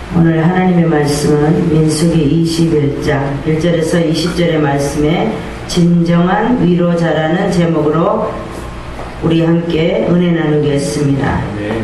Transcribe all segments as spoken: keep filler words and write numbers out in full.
오늘 하나님의 말씀은 민수기 이십일 장 일 절에서 이십 절의 말씀에 진정한 위로자라는 제목으로 우리 함께 은혜 나누겠습니다. 네.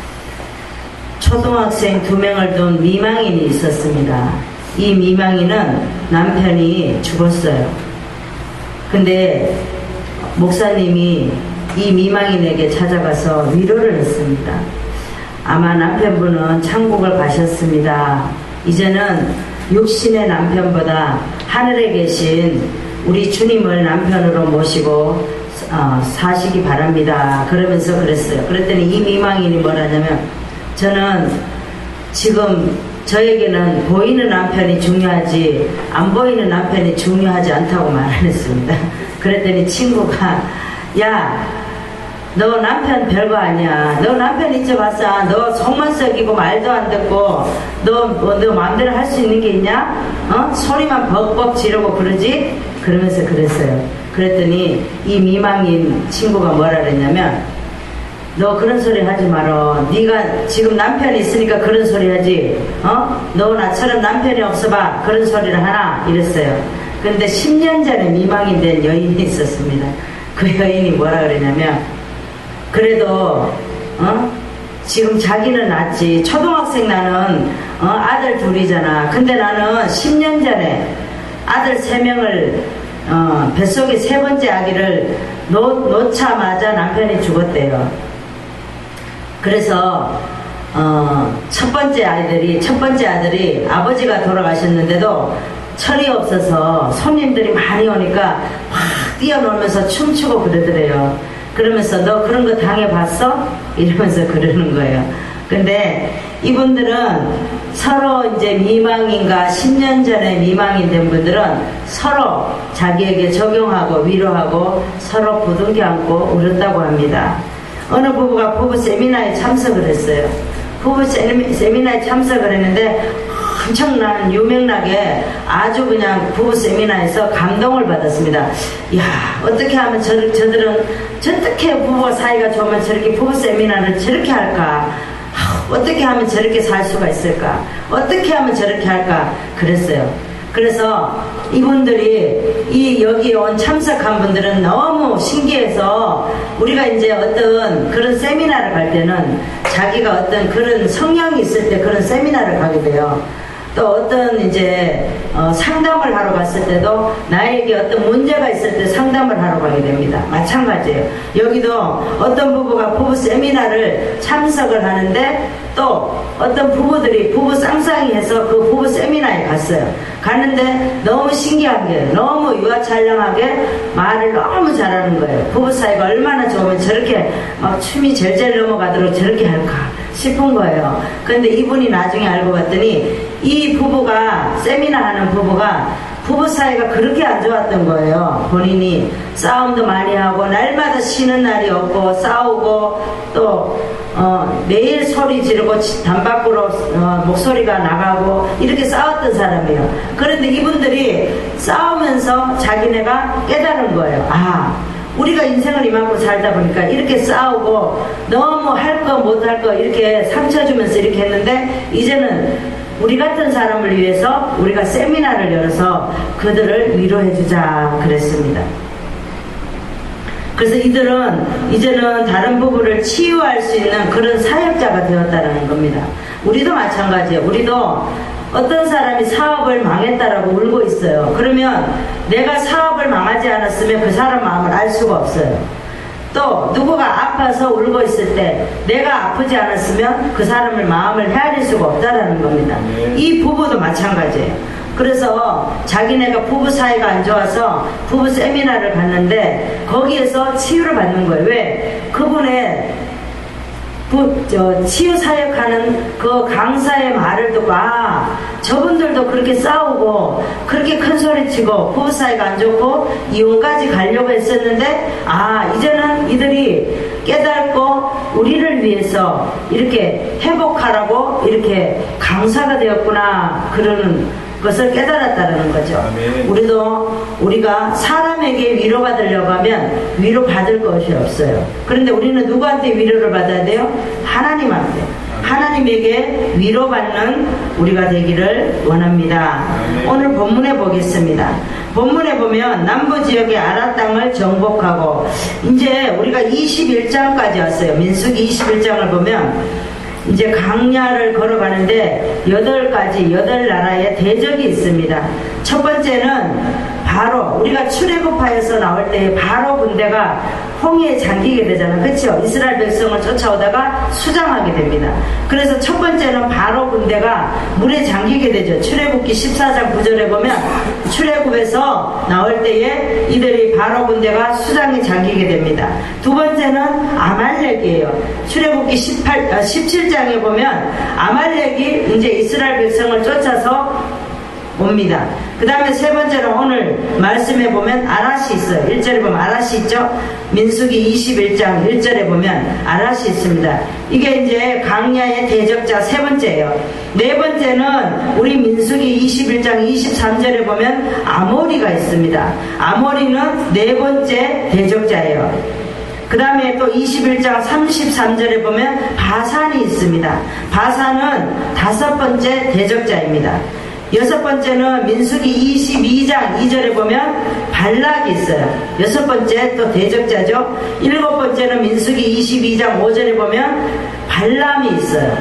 초등학생 두 명을 둔 미망인이 있었습니다. 이 미망인은 남편이 죽었어요. 근데 목사님이 이 미망인에게 찾아가서 위로를 했습니다. 아마 남편분은 천국을 가셨습니다. 이제는 육신의 남편보다 하늘에 계신 우리 주님을 남편으로 모시고 어, 사시기 바랍니다. 그러면서 그랬어요. 그랬더니 이 미망인이 뭐라냐면, 저는 지금 저에게는 보이는 남편이 중요하지 안 보이는 남편이 중요하지 않다고 말했습니다. 그랬더니 친구가, 야, 너 남편 별거 아니야. 너 남편 잊어봤어. 너 속만 썩이고 말도 안 듣고 너, 뭐, 너 마음대로 할 수 있는 게 있냐? 어? 소리만 벅벅 지르고 그러지? 그러면서 그랬어요. 그랬더니 이 미망인 친구가 뭐라 그랬냐면, 너 그런 소리 하지 말어. 네가 지금 남편이 있으니까 그런 소리 하지. 어? 너 나처럼 남편이 없어봐. 그런 소리를 하나? 이랬어요. 근데 십 년 전에 미망인 된 여인이 있었습니다. 그 여인이 뭐라 그러냐면, 그래도 어? 지금 자기는 낫지. 초등학생 나는 어? 아들 둘이잖아. 근데 나는 십 년 전에 아들 세 명을 어, 뱃속에 세 번째 아기를 놓, 놓자마자 남편이 죽었대요. 그래서 어, 첫 번째 아이들이 첫 번째 아들이 아버지가 돌아가셨는데도 철이 없어서 손님들이 많이 오니까 막 뛰어놀면서 춤추고 그러더래요. 그러면서 너 그런 거 당해봤어? 이러면서 그러는 거예요. 근데 이분들은 서로 이제 미망인가 십 년 전에 미망인 된 분들은 서로 자기에게 적용하고 위로하고 서로 부둥켜 안고 울었다고 합니다. 어느 부부가 부부 세미나에 참석을 했어요. 부부 세미, 세미나에 참석을 했는데 엄청난 유명하게 아주 그냥 부부 세미나에서 감동을 받았습니다. 야, 어떻게 하면 저, 저들은 저렇게 부부가 사이가 좋으면 저렇게 부부 세미나를 저렇게 할까? 어떻게 하면 저렇게 살 수가 있을까? 어떻게 하면 저렇게 할까? 그랬어요. 그래서 이분들이 이 여기에 온 참석한 분들은 너무 신기해서, 우리가 이제 어떤 그런 세미나를 갈 때는 자기가 어떤 그런 성향이 있을 때 그런 세미나를 가게 돼요. 또 어떤 이제 어 상담을 하러 갔을 때도 나에게 어떤 문제가 있을 때 상담을 하러 가게 됩니다. 마찬가지예요. 여기도 어떤 부부가 부부 세미나를 참석을 하는데 또 어떤 부부들이 부부 쌍쌍이 해서 그 부부 세미나에 갔어요. 갔는데 너무 신기한 게, 너무 유아찬란하게 말을 너무 잘하는 거예요. 부부 사이가 얼마나 좋으면 저렇게 막 춤이 절절 넘어가도록 저렇게 할까 싶은 거예요. 근데 이분이 나중에 알고 봤더니 이 부부가, 세미나 하는 부부가 부부 사이가 그렇게 안 좋았던 거예요. 본인이 싸움도 많이 하고 날마다 쉬는 날이 없고 싸우고 또 어, 매일 소리 지르고 담 밖으로 어, 목소리가 나가고 이렇게 싸웠던 사람이에요. 그런데 이분들이 싸우면서 자기네가 깨달은 거예요. 아, 우리가 인생을 이만큼 살다 보니까 이렇게 싸우고 너무 할 거 못 할 거 이렇게 상처 주면서 이렇게 했는데, 이제는 우리 같은 사람을 위해서 우리가 세미나를 열어서 그들을 위로해주자 그랬습니다. 그래서 이들은 이제는 다른 부부를 치유할 수 있는 그런 사역자가 되었다는 겁니다. 우리도 마찬가지예요. 우리도 어떤 사람이 사업을 망했다라고 울고 있어요. 그러면 내가 사업을 망하지 않았으면 그 사람 마음을 알 수가 없어요. 또 누구가 아파서 울고 있을 때 내가 아프지 않았으면 그 사람을 마음을 헤아릴 수가 없다라는 겁니다. 이 부부도 마찬가지예요. 그래서 자기네가 부부 사이가 안 좋아서 부부 세미나를 갔는데 거기에서 치유를 받는 거예요. 왜? 그분의 부, 저, 치유 사역하는 그 강사의 말을 듣고, 아, 저분들도 그렇게 싸우고 그렇게 큰 소리 치고 부부 사이가 안 좋고 이혼까지 가려고 했었는데, 아, 이제는 이들이 깨닫고 우리를 위해서 이렇게 회복하라고 이렇게 강사가 되었구나, 그러는 것을 깨달았다는 거죠. 아멘. 우리도 우리가 사람에게 위로받으려고 하면 위로받을 것이 없어요. 그런데 우리는 누구한테 위로를 받아야 돼요? 하나님한테. 하나님에게 위로받는 우리가 되기를 원합니다. 오늘 본문에 보겠습니다. 본문에 보면 남부지역의 아라 땅을 정복하고, 이제 우리가 이십일 장까지 왔어요. 민수기 이십일 장을 보면 이제 강야를 걸어가는데 여덟 가지 여덟 나라의 대적이 있습니다. 첫 번째는 바로 우리가 출애굽하여서 나올 때 바로 군대가 홍해에 잠기게 되잖아요. 그렇죠? 이스라엘 백성을 쫓아오다가 수장하게 됩니다. 그래서 첫 번째는 바로 군대가 물에 잠기게 되죠. 출애굽기 십사 장 구 절에 보면 출애굽에서 나올 때에 이들이 바로 군대가 수장에 잠기게 됩니다. 두 번째는 아말렉이에요. 출애굽기 십팔, 아, 십칠 장에 보면 아말렉이 이제 이스라엘 백성을 쫓아서 옵니다. 그 다음에 세 번째로 오늘 말씀에 보면 아랏이 있어요. 일 절에 보면 아랏이 있죠. 민수기 이십일 장 일 절에 보면 아랏이 있습니다. 이게 이제 강야의 대적자 세 번째예요. 네 번째는 우리 민수기 이십일 장 이십삼 절에 보면 아모리가 있습니다. 아모리는 네 번째 대적자예요. 그 다음에 또 이십일 장 삼십삼 절에 보면 바산이 있습니다. 바산은 다섯 번째 대적자입니다. 여섯 번째는 민수기 이십이 장 이 절에 보면 발락이 있어요. 여섯 번째 또 대적자죠. 일곱 번째는 민수기 이십이 장 오 절에 보면 발람이 있어요.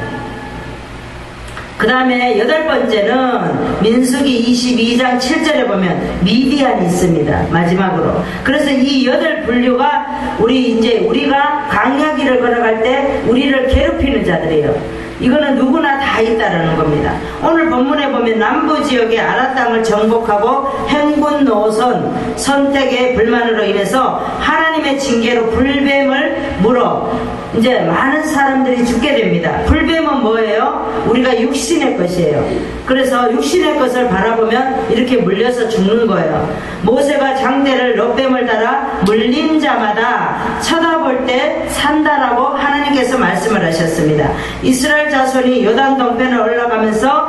그 다음에 여덟 번째는 민수기 이십이 장 칠 절에 보면 미디안이 있습니다. 마지막으로. 그래서 이 여덟 분류가 우리 이제 우리가 강야길을 걸어갈 때 우리를 괴롭히는 자들이에요. 이거는 누구나 다 있다라는 겁니다. 오늘 본문에 보면 남부지역의 아라 땅을 정복하고 행군 노선 선택의 불만으로 인해서 하나님의 징계로 불뱀을 물어 이제 많은 사람들이 죽게 됩니다. 불뱀은 뭐예요? 우리가 육신의 것이에요. 그래서 육신의 것을 바라보면 이렇게 물려서 죽는 거예요. 모세가 장대를 롯뱀을 따라 물린 자마다 쳐다볼 때 산다라고 하나님께서 말씀을 하셨습니다. 이스라엘 자손이 요단 동편을 올라가면서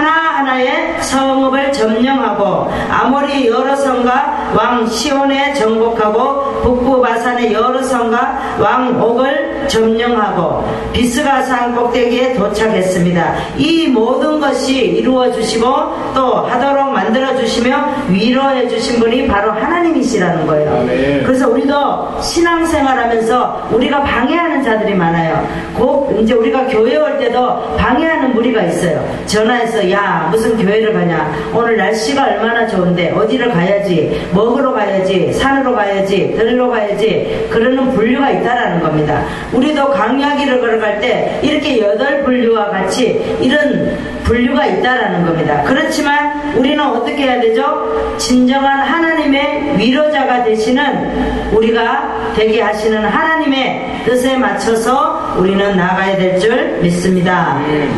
하나하나의 성읍을 점령하고 아모리 여러 성과 왕 시온에 정복하고 북부 바산의 여러 성과 왕 옥을 점령하고 비스가산 꼭대기에 도착했습니다. 이 모든 것이 이루어 주시고 또 하도록 만들어 주시며 위로해 주신 분이 바로 하나님이시라는 거예요. 네. 그래서 우리도 신앙생활하면서 우리가 방해하는 자들이 많아요. 곧 이제 우리가 교회 올 때도 방해하는 무리가 있어요. 전화해서 야 무슨 교회를 가냐, 오늘 날씨가 얼마나 좋은데 어디를 가야지, 먹으러 가야지, 산으로 가야지, 들로 가야지, 그러는 분류가 있다라는 겁니다. 우리도 강야길을 걸어갈 때 이렇게 여덟 분류와 같이 이런 분류가 있다라는 겁니다. 그렇지만 우리는 어떻게 해야 되죠? 진정한 하나님의 위로자가 되시는 우리가 되게 하시는 하나님의 뜻에 맞춰서 우리는 나가야 될 줄 믿습니다.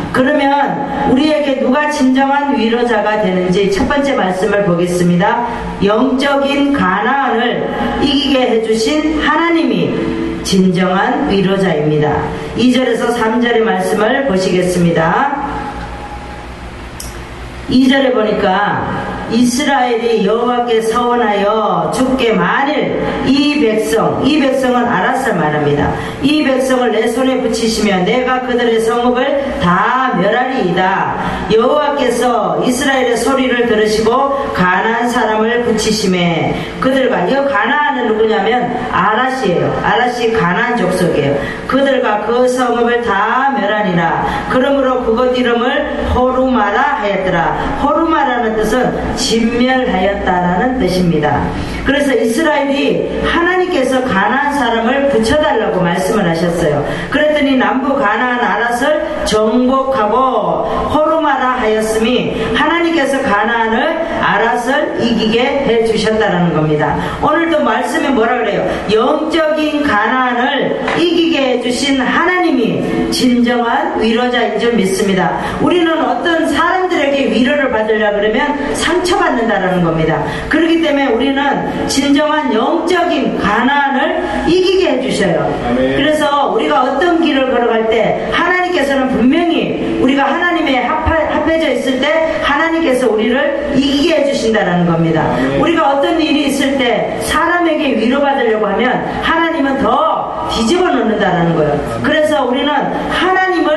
그러면 우리에게 누가 진정한 위로자가 되는지 첫 번째 말씀을 보겠습니다. 영적인 가나안을 이기게 해주신 하나님이 진정한 위로자입니다. 이 절에서 삼 절의 말씀을 보시겠습니다. 이 절에 보니까 이스라엘이 여호와께 서원하여 주께 만일 이 백성, 이 백성은 알아서 말합니다. 이 백성을 내 손에 붙이시며 내가 그들의 성읍을 다 멸하리이다. 여호와께서 이스라엘의 소리를 들으시고 가나안 사람을 붙이심에 그들과, 이 가나안은 누구냐면 아랏이에요. 아랏이 가나안 족속이에요. 그들과 그 성읍을 다 멸하니라. 그러므로 그것 이름을 호르마라 하였더라. 호르마라는 뜻은 진멸하였다라는 뜻입니다. 그래서 이스라엘이 하나님께서 가나안 사람을 붙여달라고 말씀을 하셨어요. 그랬더니 남부 가나안 아랏을 정복하고 호르마라 하였으니 하나님께서 가나안을 아랏을 이기게 해주셨다는 겁니다. 오늘도 말씀에 뭐라 그래요? 영적인 가나안을 이기게 해주신 하나님이 진정한 위로자인 줄 믿습니다. 우리는 어떤 사람들에게 위로를 받으려고 그러면 상처받는다는 겁니다. 그렇기 때문에 우리는 진정한 영적인 가나안을 이기게 해주셔요. 아멘. 그래서 우리가 어떤 길을 걸어갈 때 하나님께서는 분명히 우리가 하나님의 합하, 합해져 있을 때 하나님께서 우리를 이기게 해주신다는 겁니다. 아멘. 우리가 어떤 일이 있을 때 사람에게 위로받으려고 하면 하나님은 더 뒤집어 놓는다는 거예요. 그래서 우리는 하나님을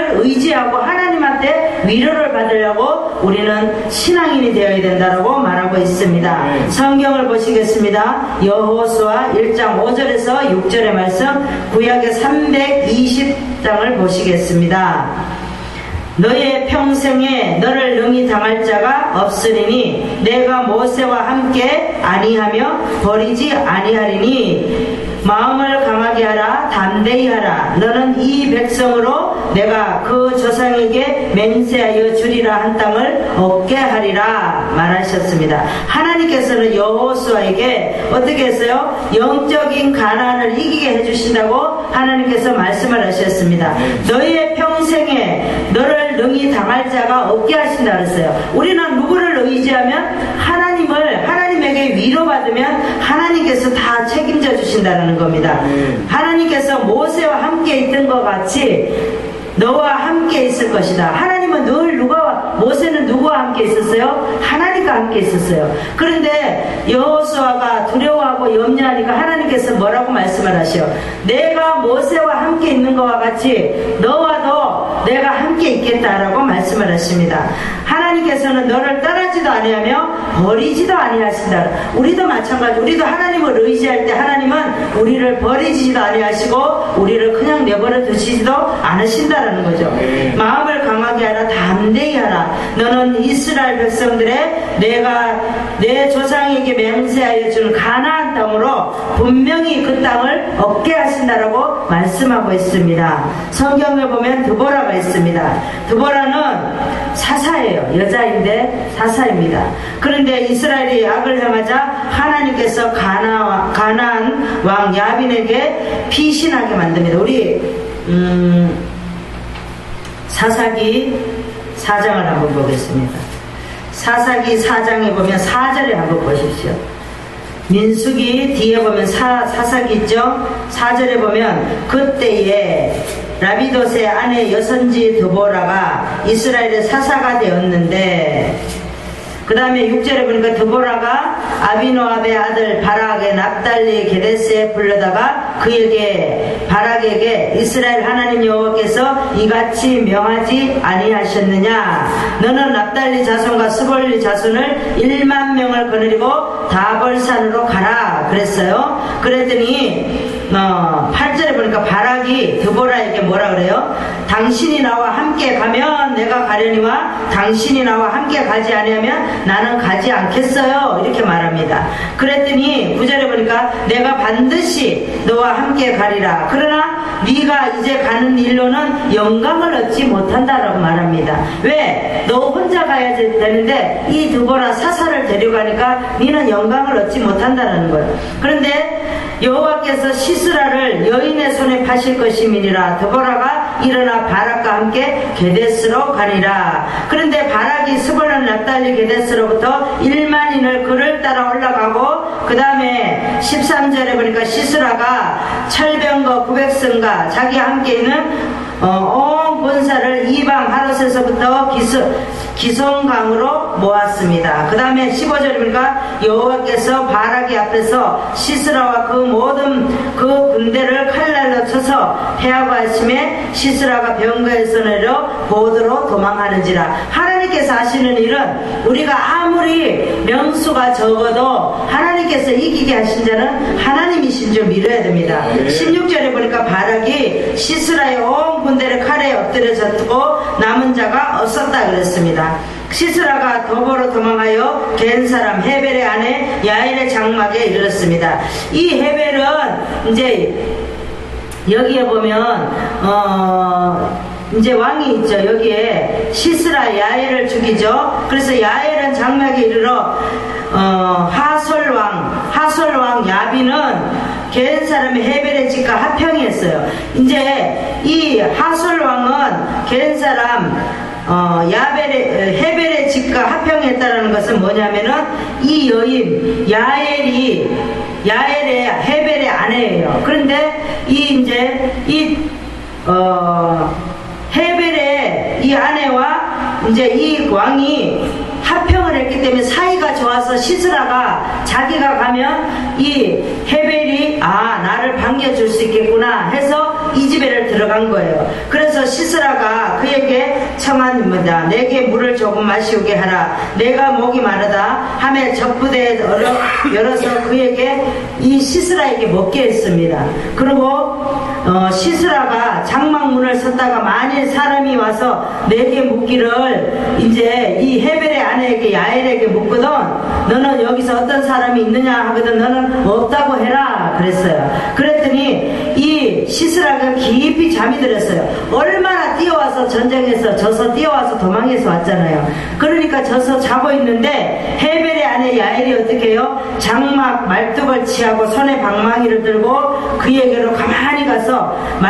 하나님을 의지하고 하나님한테 위로를 받으려고 우리는 신앙인이 되어야 된다고 말하고 있습니다. 성경을 보시겠습니다. 여호수아 일 장 오 절에서 육 절의 말씀, 구약의 삼백이십 장을 보시겠습니다. 너의 평생에 너를 능히 당할 자가 없으리니 내가 모세와 함께 아니하며 버리지 아니하리니 마음을 강하게 하라, 담대히 하라. 너는 이 백성으로 내가 그 조상에게 맹세하여 주리라 한 땅을 얻게 하리라 말하셨습니다. 하나님께서는 여호수아에게 어떻게 했어요? 영적인 가난을 이기게 해주신다고 하나님께서 말씀을 하셨습니다. 너의 평생에 너를 능히 당할 자가 없게 하신다 그랬어요. 우리는 누구를 의지하면 하나님을 하나님에게 위로받으면 하나님께서 다 책임져 주신다는 겁니다. 하나님께서 모세와 함께 있던 것 같이 너와 함께 있을 것이다. 하나님은 늘 누가, 모세는 누구와 함께 있었어요? 하나님과 함께 있었어요. 그런데 여호수아가 두려워하고 염려하니까 하나님께서 뭐라고 말씀을 하셔? 내가 모세와 함께 있는 것과 같이 너와도 내가 함께 있겠다라고 말씀을 하십니다. 하나님께서는 너를 떠나지도 아니하며 버리지도 아니하신다. 우리도 마찬가지. 우리도 하나님을 의지할 때 하나님은 우리를 버리지도 아니하시고 우리를 그냥 내버려 두시지도 않으신다 라는 거죠. 마음을 강하게 하라, 담대히 하라. 너는 이스라엘 백성들의 내가 내 조상에게 맹세하여 준 가나안 땅으로 분명히 그 땅을 얻게 하신다라고 말씀하고 있습니다. 성경을 보면 드보라가 있습니다. 드보라는 사사예요. 여자인데 사사입니다. 그런데 이스라엘이 악을 행하자 하나님께서 가나, 가나안 왕 야빈에게 피신하게 만듭니다. 우리 음, 사사기 사 장을 한번 보겠습니다. 사사기 사 장에 보면 사 절에 한번 보십시오. 민수기 뒤에 보면 사, 사사기 있죠? 사 절에 보면 그때에 라비돗의 아내 여선지 드보라가 이스라엘의 사사가 되었는데, 그 다음에 육 절에 보니까 드보라가 아비노압의 아들 바락의 납달리 게데스에 불러다가 그에게 바락에게 이스라엘 하나님 여호와께서 이같이 명하지 아니하셨느냐? 너는 납달리 자손과 스볼리 자손을 일만 명을 거느리고 다벌산으로 가라 그랬어요. 그랬더니 어, 팔 절에 보니까 바락이 드보라에게 뭐라 그래요? 당신이 나와 함께 가면 내가 가려니와 당신이 나와 함께 가지 아니하면 나는 가지 않겠어요. 이렇게 말합니다. 그랬더니 구 절에 보니까 내가 반드시 너와 함께 가리라. 그러나 네가 이제 가는 일로는 영광을 얻지 못한다라고 말합니다. 왜? 너 혼자 가야 되는데 이 드보라 사사를 데려가니까 네는 영광을 얻지 못한다는 거예요. 그런데 여호와께서 시스라를 여인의 손에 파실 것임이니라. 드보라가 일어나 바락과 함께 게데스로 가니라. 그런데 바락이 스볼론 납달리 게데스로부터 일만인을 그를 따라 올라가고, 그 다음에 십삼 절에 보니까 시스라가 철병거 구백성과 자기 함께 있는 어, 온 본사를 이방 하롯에서부터 기스, 기송강으로 모았습니다. 그 다음에 십오 절에 보니까 여호와께서 바락이 앞에서 시스라와 그 모든 그 군대를 칼날로 쳐서 패하고 하심에 시스라가 병거에서 내려 보드로 도망하는지라. 하나님께서 하시는 일은 우리가 아무리 명수가 적어도 하나님께서 이기게 하신 자는 하나님이신 줄 믿어야 됩니다. 십육 절에 보니까 바락이 시스라의 온 군대를 칼에 엎드려졌고 남은 자가 없었다 그랬습니다. 시스라가 도보로 도망하여 겐 사람 헤벨의 아내 야엘의 장막에 이르렀습니다. 이 헤벨은 이제 여기에 보면 어 이제 왕이 있죠. 여기에 시스라 야엘을 죽이죠. 그래서 야엘은 장막에 이르러 어 하솔왕 하솔왕 야빈은 겐 사람이 헤벨의 집과 합평이 했어요. 이제 이 하솔왕은 겐 사람 어, 야벨의, 헤벨의 집과 합평했다는 것은 뭐냐면은 이 여인 야엘이 야엘의 헤벨의 아내예요. 그런데 이 이제 이 어, 헤벨의 이 아내와 이제 이 왕이 합평을 했기 때문에 사이가 좋아서 시스라가 자기가 가면 이 헤벨이 아 나를 반겨줄 수 있겠구나 해서 이집에를 들어간 거예요. 그래서 시스라가 그에게 청하니라. 내게 물을 조금 마시우게 하라. 내가 목이 마르다 하며 젖부대에 열어서 그에게 이 시스라에게 먹게 했습니다. 그리고 어, 시스라가 장막문을 섰다가 만일 사람이 와서 내게 묻기를 이제 이 헤벨의 아내에게 야엘에게 묻거든 너는 여기서 어떤 사람이 있느냐 하거든 너는 없다고 해라 그랬어요. 그랬더니 이 시스라가 깊이 잠이 들었어요. 얼마나 뛰어와서 전쟁에서 져서 뛰어와서 도망해서 왔잖아요. 그러니까 져서 자고 있는데 헤벨의 아내 야엘이 어떻게 해요? 장막 말뚝을 취하고 손에 방망이를 들고 그에게로 가만히 가서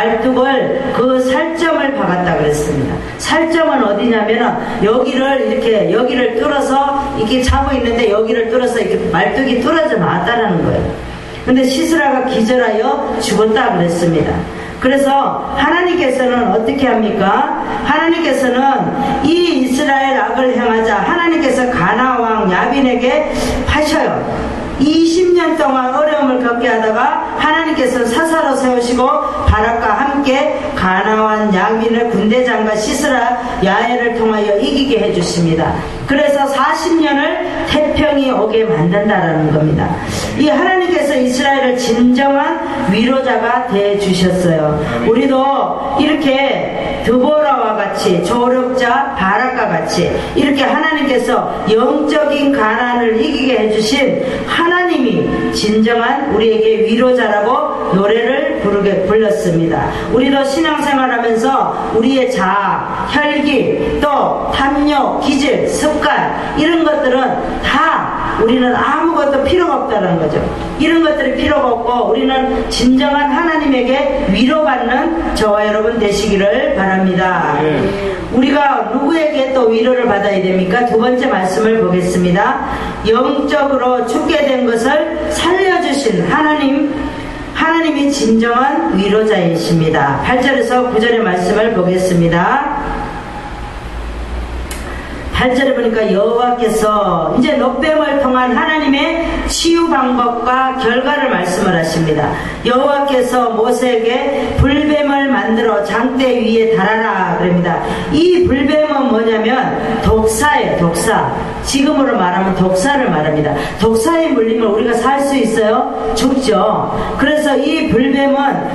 말뚝을 그 살점을 박았다 그랬습니다. 살점은 어디냐면은 여기를 이렇게 여기를 뚫어서 이렇게 자고 있는데 여기를 뚫어서 이렇게 말뚝이 뚫어져 나왔다라는 거예요. 근데 시스라가 기절하여 죽었다 그랬습니다. 그래서 하나님께서는 어떻게 합니까? 하나님께서는 이 이스라엘 악을 행하자 하나님께서 가나안 왕 야빈에게 파셔요. 이십 년 동안 어려움을 겪게 하다가 하나님께서 사사로 세우시고 바락과 함께 가나안 야빈의 군대장과 시스라 야엘을 통하여 이기게 해주십니다. 그래서 사십 년을 태평이 오게 만든다라는 겁니다. 이 하나님께서 이스라엘을 진정한 위로자가 되어주셨어요. 우리도 이렇게 드보라와 같이 조력자 바락과 같이 이렇게 하나님께서 영적인 가난을 이기게 해주신 하나님이 진정한 우리에게 위로자라고 노래를 부르게 불렀습니다. 우리도 신앙생활하면서 우리의 자아, 혈기, 또 탐욕, 기질, 습관 이런 것들은 다 우리는 아무것도 필요가 없다는 거죠. 이런 것들이 필요가 없고 우리는 진정한 하나님에게 위로받는 저와 여러분 되시기를 바랍니다. 네. 우리가 누구에게 또 위로를 받아야 됩니까? 두 번째 말씀을 보겠습니다. 영적으로 죽게 된 것을 살려주신 하나님, 하나님이 진정한 위로자이십니다. 팔 절에서 구 절의 말씀을 보겠습니다. 팔 절에 보니까 여호와께서 이제 놋뱀을 통한 하나님의 치유 방법과 결과를 말씀을 하십니다. 여호와께서 모세에게 불뱀을 만들어 장대 위에 달아라 그럽니다. 이 불뱀은 뭐냐면 독사예요. 독사. 지금으로 말하면 독사를 말합니다. 독사에 물리면 우리가 살 수 있어요? 죽죠. 그래서 이 불뱀은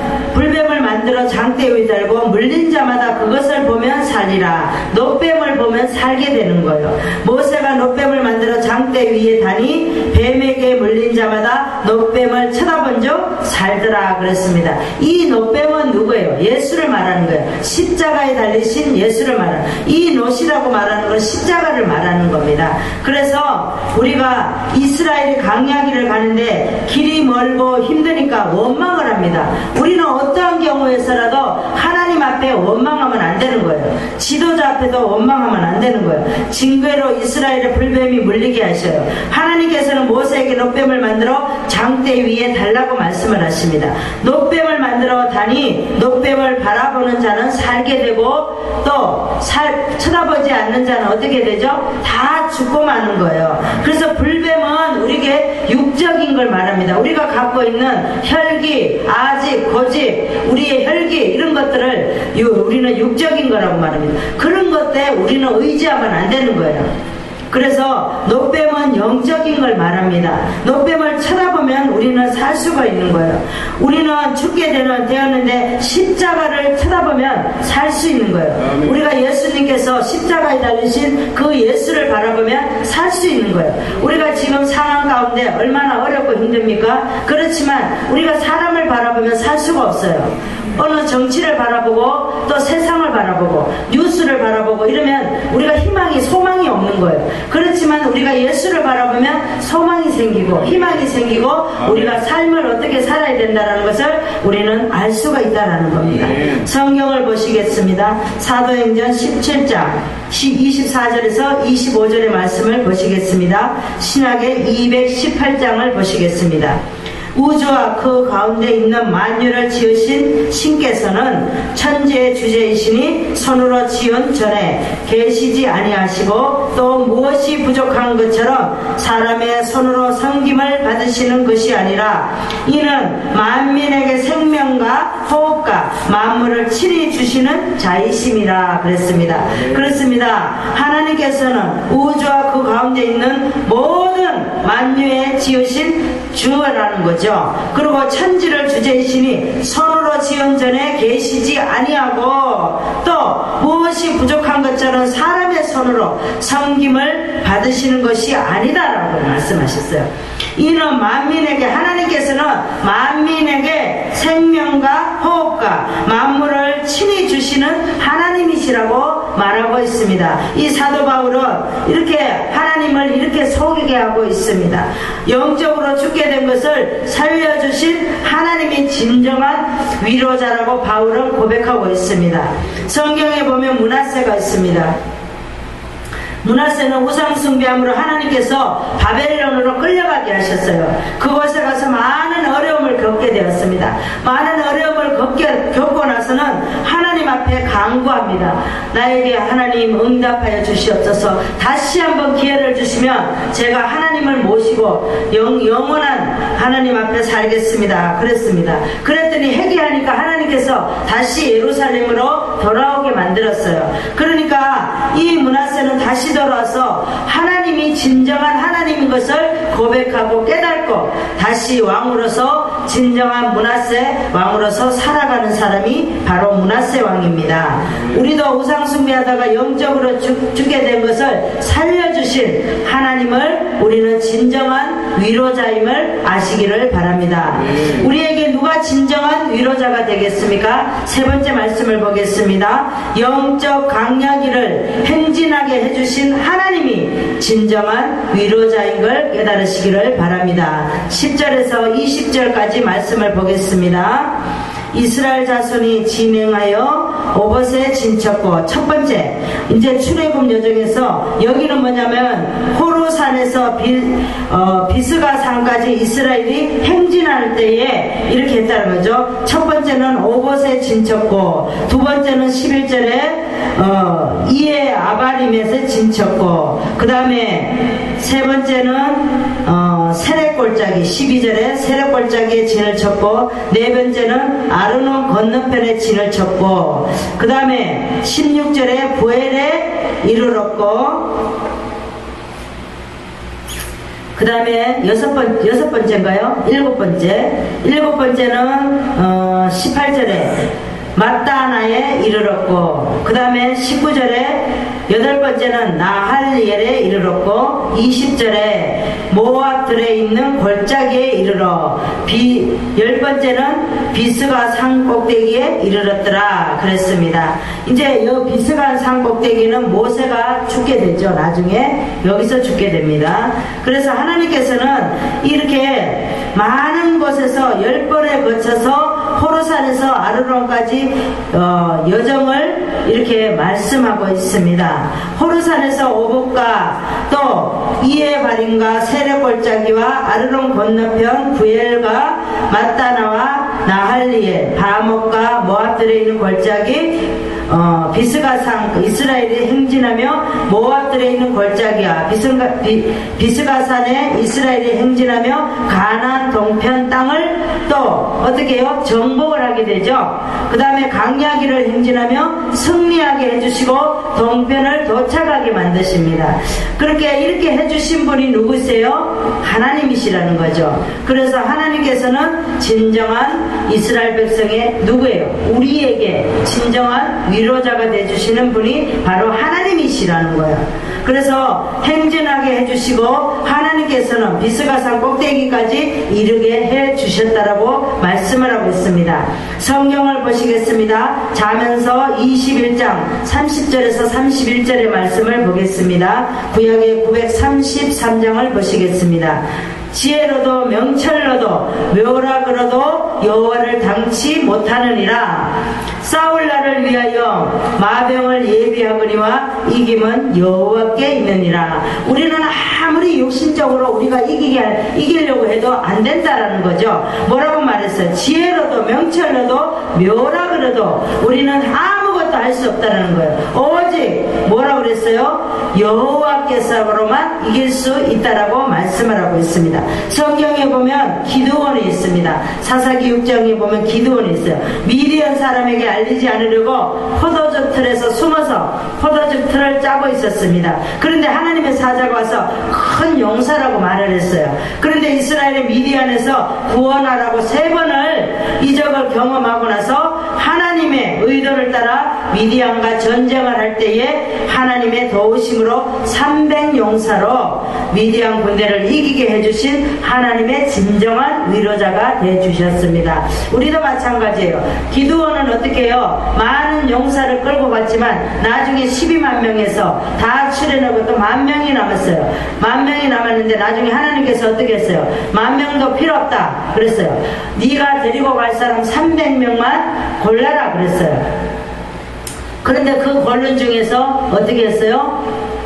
불뱀을 만들어 장대 위에 달고 물린 자마다 그것을 보면 살리라. 놋뱀을 보면 살게 되는 거예요. 모세가 놋뱀을 만들어 장대 위에 다니 뱀에게 물린 자마다 놋뱀을 쳐다본 적 살더라 그랬습니다. 이 놋뱀은 누구예요? 예수를 말하는 거예요. 십자가에 달리신 예수를 말하는, 이 놋이라고 말하는 건 십자가를 말하는 겁니다. 그래서 우리가 이스라엘이 광야길을 가는데 길이 멀고 힘드니까 원망을 합니다. 우리는 어떠한 경우에서라도 하나님 앞에 원망하면 안 되는 거예요. 지도자 앞에도 원망하면 안 되는 거예요. 징계로 이스라엘의 불뱀이 물리게 하셔요. 하나님께서는 모세에게 놋뱀을 만들어 장대 위에 달라고 말씀을 하십니다. 놋뱀을 만들어 다니 놋뱀을 바라보는 자는 살게 되고 또 살, 쳐다보지 않는 자는 어떻게 되죠? 다 죽고 마는 거예요. 그래서 불뱀은 우리에게 육적인 걸 말합니다. 우리가 갖고 있는 혈기, 아직, 고집, 우리의 혈기 이런 것들을 우리는 육적인 거라고 말합니다. 그런 것에 우리는 의지하면 안 되는 거예요. 그래서 놋뱀은 영적인 걸 말합니다. 놋뱀을 쳐다보면 우리는 살 수가 있는 거예요. 우리는 죽게 되는, 되었는데 십자가를 쳐다보면 살 수 있는 거예요. 우리가 예수님께서 십자가에 달리신 그 예수를 바라보면 살 수 있는 거예요. 우리가 지금 상황 가운데 얼마나 어렵고 힘듭니까? 그렇지만 우리가 사람을 바라보면 살 수가 없어요. 어느 정치를 바라보고 또 세상을 바라보고 뉴스를 바라보고 이러면 우리가 희망이, 소망이 없는 거예요. 그렇지만 우리가 예수를 바라보면 소망이 생기고 희망이 생기고 우리가 삶을 어떻게 살아야 된다는 것을 우리는 알 수가 있다는 겁니다. 성경을 보시겠습니다. 사도행전 십칠 장 이십사 절에서 이십오 절의 말씀을 보시겠습니다. 신약의 이백십팔 장을 보시겠습니다. 우주와 그 가운데 있는 만유를 지으신 신께서는 천지의 주제이시니 손으로 지은 전에 계시지 아니하시고 또 무엇이 부족한 것처럼 사람의 손으로 섬김을 받으시는 것이 아니라 이는 만민에게 생명과 호흡과 만물을 친히 주시는 자이심이라 그랬습니다. 그렇습니다. 하나님께서는 우주와 그 가운데 있는 모든 만유에 지으신 주라는 거죠. 그리고 천지를 주제이시니 손으로 지은 전에 계시지 아니하고 또 무엇이 부족한 것처럼 사람의 손으로 섬김을 받으시는 것이 아니다라고 말씀하셨어요. 이는 만민에게, 하나님께서는 만민에게 생명과 호흡과 만물을 친히 주시는 하나님이시라고 말하고 있습니다. 이 사도 바울은 이렇게 하나님을 이렇게 속이게 하고 있습니다. 영적으로 죽게 된 것을 살려주신 하나님이 진정한 위로자라고 바울은 고백하고 있습니다. 성경에 보면 므낫세가 있습니다. 므낫세는 우상 숭배함으로 하나님께서 바벨론으로 끌려가게 하셨어요. 그곳에 가서 많은 어려움을 겪게 되었습니다. 많은 어려움을 겪게, 겪고 나서는 하나님 앞에 간구합니다. 나에게 하나님 응답하여 주시옵소서. 다시 한번 기회를 주시면 제가 하나님을 모시고 영, 영원한 하나님 앞에 살겠습니다. 그랬습니다. 그랬더니 회개하니까 하나님께서 다시 예루살렘으로 돌아오게 만들었어요. 그러니까 이 므낫세는 다시 돌아와서 하나님이 진정한 하나님인 것을 고백하고 깨닫고 다시 왕으로서 진정한 므낫세 왕으로서 살아가는 사람이 바로 므낫세 왕입니다. 우리도 우상 숭배하다가 영적으로 죽, 죽게 된 것을 살려주신 하나님을 우리는 진정한 위로자임을 아시기를 바랍니다. 우리에게 누가 진정한 위로자가 되겠습니까? 세 번째 말씀을 보겠습니다. 영적 강약이를 행진하게 해주신 하나님이 진정한 위로자인 걸 깨달으시기를 바랍니다. 십 절에서 이십 절까지 말씀을 보겠습니다. 이스라엘 자손이 진행하여 오봇에 진쳤고, 첫 번째 이제 출애굽 여정에서 여기는 뭐냐면 호르산에서 비, 어, 비스가 산까지 이스라엘이 행진할 때에 이렇게 했다는 거죠. 첫 번째는 오봇에 진쳤고, 두 번째는 십일 절에 어, 이에 아바림에서 진쳤고, 그 다음에 세 번째는 어, 세렛골짜기, 십이 절에 세렛골짜기에 진을 쳤고, 네 번째는 아르논 건너편에 진을 쳤고, 그 다음에 십육 절에 부엘에 이르렀고, 그 다음에 여섯 번, 여섯 번째인가요? 일곱 번째. 일곱 번째는, 어, 십팔 절에 마따나에 이르렀고, 그 다음에 십구 절에 여덟 번째는 나할리엘에 이르렀고, 이십 절에 모압들에 있는 골짜기에 이르러, 비, 열 번째는 비스가 산 꼭대기에 이르렀더라 그랬습니다. 이제 이 비스가 산 꼭대기는 모세가 죽게 되죠. 나중에 여기서 죽게 됩니다. 그래서 하나님께서는 이렇게 많은 곳에서 열 번에 거쳐서 호르산에서 아르논까지 어, 여정을 이렇게 말씀하고 있습니다. 호르산에서 오봇과 또 이에바림과 세렛골짜기와 아르논 건너편 부엘과 마따나와 나할리엘, 바목과 모압들에 있는 골짜기, 어, 비스가산, 이스라엘이 행진하며 모압들에 있는 골짜기와 비스가, 비, 비스가산에 이스라엘이 행진하며 가나안 동편 땅을 또 어떻게 해요? 정복을 하게 되죠. 그 다음에 강야기를 행진하며 승리하게 해주시고 동편을 도착하게 만드십니다. 그렇게 이렇게 해주신 분이 누구세요? 하나님이시라는 거죠. 그래서 하나님께서는 진정한 이스라엘 백성의 누구예요? 우리에게 진정한 위로자가 되주시는 분이 바로 하나님이시라는 거예요. 그래서 행진하게 해주시고 하나님께서는 비스가산 꼭대기까지 이르게 해주셨다라고 말씀을 하고 있습니다. 성경을 보시겠습니다. 자면서 이십일 장 삼십 절에서 삼십일 절의 말씀을 보겠습니다. 구약의 구백삼십삼 장을 보시겠습니다. 지혜로도 명철로도 묘락으로도 여호와를 당치 못하느니라. 싸울 날을 위하여 마병을 예비하거니와 이김은 여호와께 있느니라. 우리는 아무리 육신적으로 우리가 이기게 할, 이기려고 해도 안 된다라는 거죠. 뭐라고 말했어요? 지혜로도 명철로도 묘락으로도 우리는 아무것도 할 수 없다는 거예요. 오직 뭐라고 그랬어요? 여호와께서로만 이길 수 있다라고 말씀을 하고 있습니다. 성경에 보면 기드온이 있습니다. 사사기 육 장에 보면 기드온이 있어요. 미디안 사람에게 알리지 않으려고 포도즙 틀에서 숨어서 포도즙 틀을 짜고 있었습니다. 그런데 하나님의 사자가 와서 큰 용사라고 말을 했어요. 그런데 이스라엘의 미디안에서 구원하라고 세 번을 이적을 경험하고 나서 하나님의 의도를 따라 미디안과 전쟁을 할 때에 하나님의 도우심으로 삼백 용사로 미디안 군대를 이기게 해주신 하나님의 진정한 위로자가 되어주셨습니다. 우리도 마찬가지예요. 기드온은 어떻게 해요? 많은 용사를 끌고 갔지만 나중에 십이만 명에서 다 출애하고 또 만 명이 남았어요. 만 명이 남았는데 나중에 하나님께서 어떻게 했어요? 만 명도 필요 없다 그랬어요. 네가 데리고 갈 사람 삼백 명만 골라라 그랬어요. 그런데 그 권론 중에서 어떻게 했어요?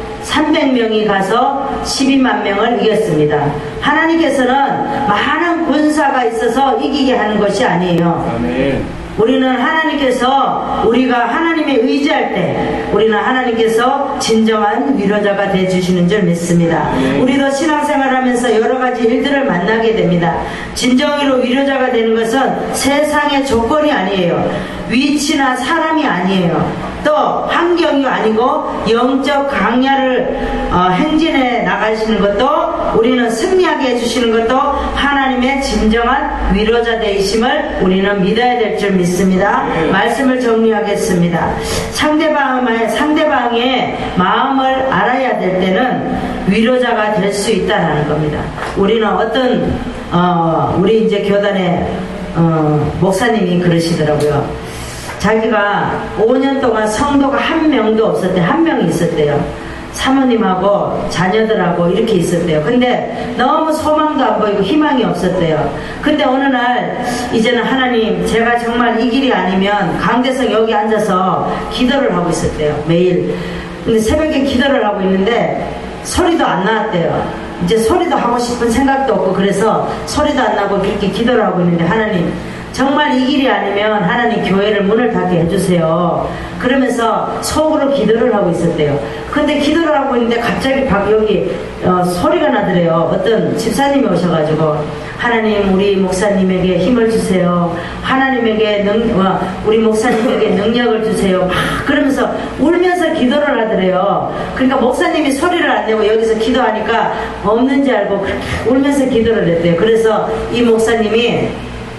삼백 명이 가서 십이만 명을 이겼습니다. 하나님께서는 많은 군사가 있어서 이기게 하는 것이 아니에요. 아멘. 우리는 하나님께서 우리가 하나님에 의지할 때 우리는 하나님께서 진정한 위로자가 되어주시는 줄 믿습니다. 네. 우리도 신앙생활하면서 여러가지 일들을 만나게 됩니다. 진정으로 위로자가 되는 것은 세상의 조건이 아니에요. 위치나 사람이 아니에요. 또 환경이 아니고 영적 강야를 어, 행진해 나가시는 것도 우리는 승리하게 해주시는 것도 하나님의 진정한 위로자 되심을 우리는 믿어야 될 줄 믿습니다. 네. 말씀을 정리하겠습니다. 상대방의, 상대방의 마음을 알아야 될 때는 위로자가 될 수 있다는 겁니다. 우리는 어떤 어, 우리 이제 교단의 어, 목사님이 그러시더라고요. 자기가 오 년 동안 성도가 한 명도 없었대. 한 명이 있었대요. 사모님하고 자녀들하고 이렇게 있었대요. 근데 너무 소망도 안 보이고 희망이 없었대요. 근데 어느 날 이제는 하나님, 제가 정말 이 길이 아니면 강대성 여기 앉아서 기도를 하고 있었대요. 매일. 근데 새벽에 기도를 하고 있는데 소리도 안 나왔대요. 이제 소리도 하고 싶은 생각도 없고 그래서 소리도 안 나고 그렇게 기도를 하고 있는데, 하나님 정말 이 길이 아니면 하나님 교회를 문을 닫게 해주세요. 그러면서 속으로 기도를 하고 있었대요. 근데 기도를 하고 있는데 갑자기 박 여기 어, 소리가 나더래요. 어떤 집사님이 오셔가지고, 하나님 우리 목사님에게 힘을 주세요. 하나님에게 능, 어, 우리 목사님에게 능력을 주세요. 막 그러면서 울면서 기도를 하더래요. 그러니까 목사님이 소리를 안 내고 여기서 기도하니까 없는지 알고 그렇게 울면서 기도를 했대요. 그래서 이 목사님이,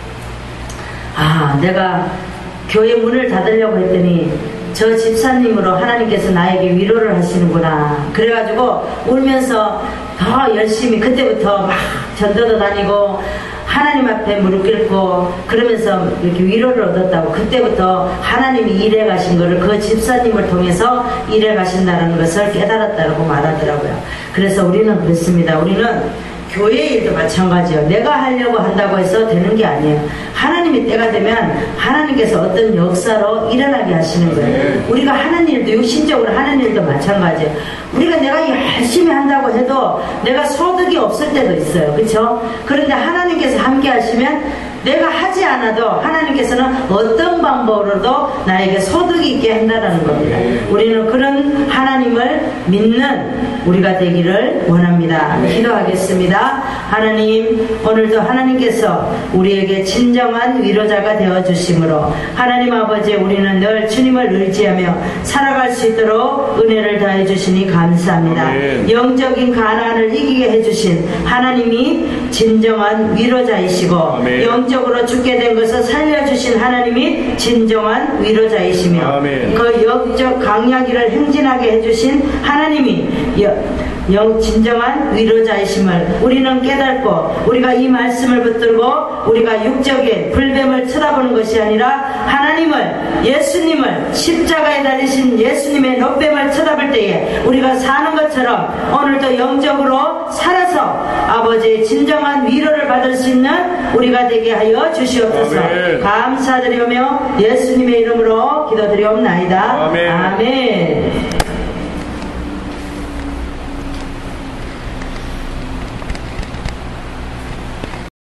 아, 내가 교회 문을 닫으려고 했더니 저 집사님으로 하나님께서 나에게 위로를 하시는구나. 그래가지고 울면서 더 열심히 그때부터 막 전도도 다니고 하나님 앞에 무릎 꿇고 그러면서 이렇게 위로를 얻었다고. 그때부터 하나님이 일해 가신 거를 그 집사님을 통해서 일해 가신다는 것을 깨달았다고 말하더라고요. 그래서 우리는 그렇습니다. 우리는 교회 일도 마찬가지예요. 내가 하려고 한다고 해서 되는 게 아니에요. 하나님이 때가 되면 하나님께서 어떤 역사로 일어나게 하시는 거예요. 우리가 하는 일도, 육신적으로 하는 일도 마찬가지예요. 우리가 내가 열심히 한다고 해도 내가 소득이 없을 때도 있어요. 그렇죠? 그런데 하나님께서 함께 하시면 내가 하지 않아도 하나님께서는 어떤 방법으로도 나에게 소득이 있게 한다는 겁니다. 우리는 그런 하나님을 믿는 우리가 되기를 원합니다. 기도하겠습니다. 하나님, 오늘도 하나님께서 우리에게 진정한 위로자가 되어주심으로 하나님 아버지, 우리는 늘 주님을 의지하며 살아갈 수 있도록 은혜를 다해 주시니 감사합니다. 아멘. 영적인 가난을 이기게 해주신 하나님이 진정한 위로자이시고, 아멘. 영적으로 죽게 된 것을 살려주신 하나님이 진정한 위로자이시며, 아멘. 그 영적 강약기를 행진하게 해주신 하나님이 영 진정한 위로자이심을 우리는 깨닫고 우리가 이 말씀을 붙들고 우리가 육적인 불뱀을 쳐다보는 것이 아니라 하나님을, 예수님을, 십자가에 달리신 예수님의 노뱀을 쳐다볼 때에 우리가 사는 것처럼 오늘도 영적으로 살아서 아버지의 진정한 위로를 받을 수 있는 우리가 되게 하여 주시옵소서. 아멘. 감사드리며 예수님의 이름으로 기도드리옵나이다. 아멘. 아멘.